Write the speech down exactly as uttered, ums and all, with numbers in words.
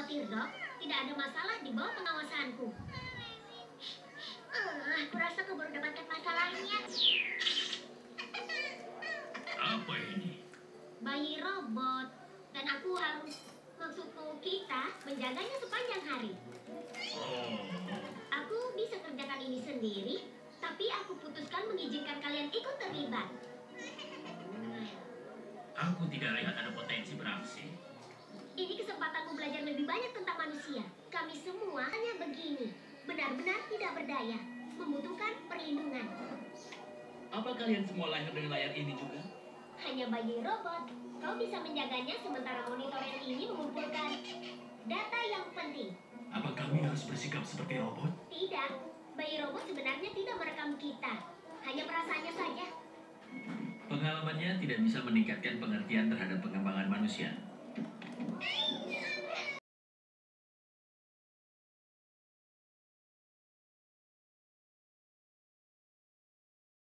khawatir, Dok. Tidak ada masalah di bawah pengawasanku. Ah, aku rasa aku baru dapatkan masalahnya. Apa ini? Bayi robot. Dan aku harus, maksudku kita, menjaganya sepanjang hari. Oh, Aku bisa kerjakan ini sendiri, tapi aku putuskan mengizinkan kalian ikut terlibat. aku tidak lihat ada potensi beraksi. Ini kesempatanmu belajar lebih banyak tentang manusia. Kami semua hanya begini, benar-benar tidak berdaya, membutuhkan perlindungan. Apa kalian semua lahir dengan layar ini juga? Hanya bayi robot. Kau bisa menjaganya sementara monitor yang ini mengumpulkan data yang penting. Apa kami harus bersikap seperti robot? Tidak, bayi robot sebenarnya tidak merekam kita. Hanya perasaannya saja. Pengalamannya tidak bisa meningkatkan pengertian terhadap pengembangan manusia.